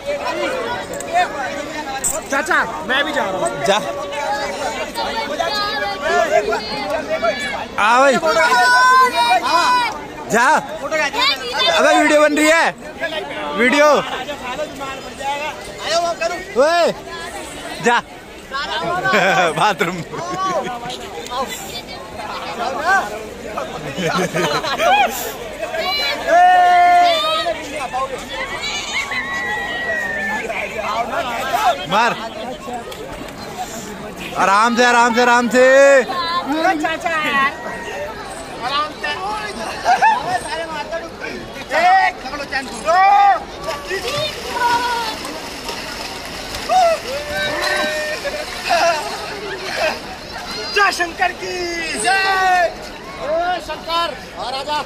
चाचा मैं भी जा रहा हूँ। जा आ भाई जा। अबे वीडियो बन रही है, वीडियो। ओए जा बाथरूम। मार आराम से आराम से आराम से। जय शंकर की जय। शंकर राजा